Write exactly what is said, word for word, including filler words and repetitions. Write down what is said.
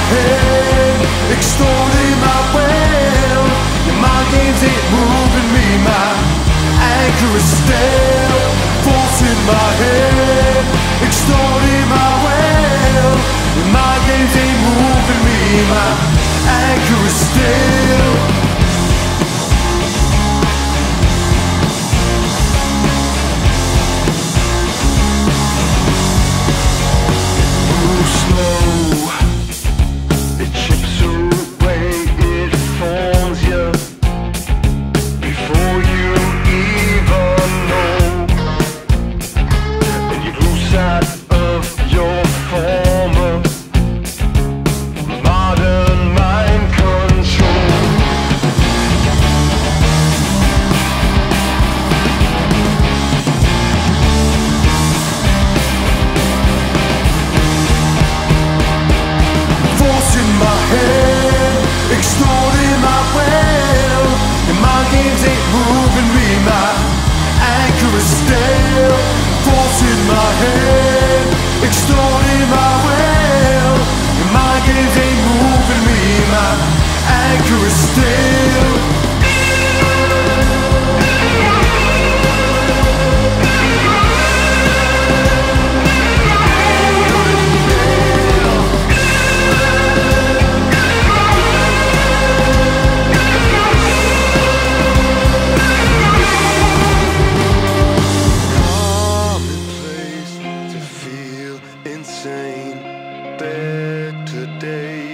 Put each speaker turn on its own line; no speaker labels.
head, extorting my will. Your mind games ain't moving me, my anchor is still. Force in my head, extorting my will. Your mind games ain't moving me, my anchor is still. Extorting my will. Your mind games ain't moving me, my anchor is still. Force in my head, extorting my will. Your mind games ain't moving me, my anchor is still.
Insane, better days.